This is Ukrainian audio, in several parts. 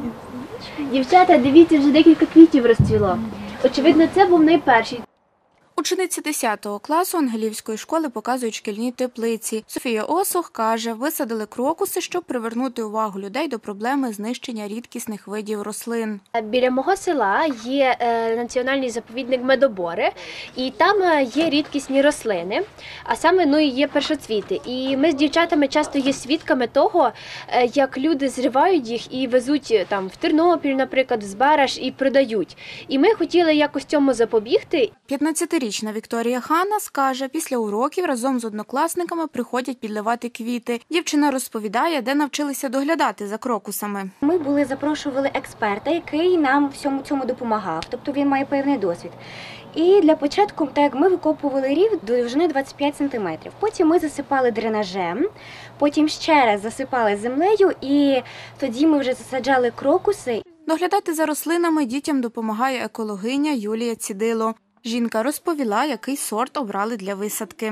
Дівчата, дивіться, вже декілька квітів розцвіло. Очевидно, це був найперший. Учениці 10 класу Ангелівської школи показують шкільні теплиці. Софія Осох каже, висадили крокуси, щоб привернути увагу людей до проблеми знищення рідкісних видів рослин. Біля мого села є національний заповідник Медобори, і там є рідкісні рослини, а саме є першоцвіти. І ми з дівчатами часто є свідками того, як люди зривають їх і везуть там в Тернопіль, наприклад, в Збараж і продають. І ми хотіли якось цьому запобігти. 15-річна Вікторія Ханас каже, після уроків разом з однокласниками приходять підливати квіти. Дівчина розповідає, де навчилися доглядати за крокусами. Ми запрошували експерта, який нам всьому цьому допомагав, тобто він має певний досвід. І для початку ми викопували рів довжини 25 см. Потім ми засипали дренажем, потім ще раз засипали землею і тоді ми вже засаджали крокуси. Доглядати за рослинами дітям допомагає екологиня Юлія Цідило. Жінка розповіла, який сорт обрали для висадки.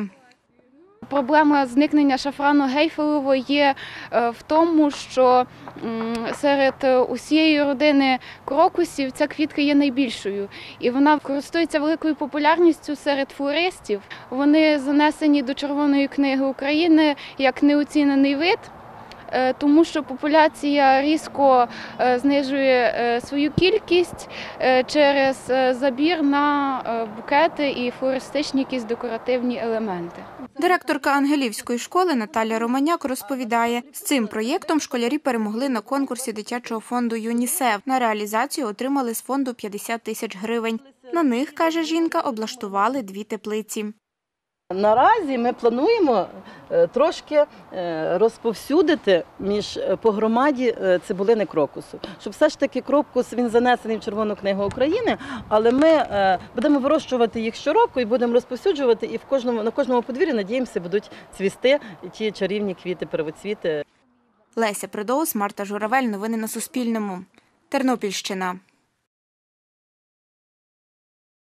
Проблема зникнення шафрану гейфелевого є в тому, що серед усієї родини крокусів ця квітка є найбільшою. І вона користується великою популярністю серед флористів. Вони занесені до Червоної книги України як неоцінений вид, тому що популяція різко знижує свою кількість через забір на букети і флористичні якісь декоративні елементи. Директорка Ангелівської школи Наталя Романяк розповідає, з цим проєктом школярі перемогли на конкурсі дитячого фонду ЮНІСЕФ. На реалізацію отримали з фонду 50 тисяч гривень. На них, каже жінка, облаштували 2 теплиці. Наразі ми плануємо трошки розповсюдити по громаді цибулини крокусу. Щоб все ж таки крокус, він занесений в Червону книгу України, але ми будемо вирощувати їх щороку і будемо розповсюджувати, і на кожному подвір'ї, надіємося, будуть цвісти ті чарівні квіти, первоцвіти. Леся Придоус, Марта Журавель. Новини на Суспільному. Тернопільщина.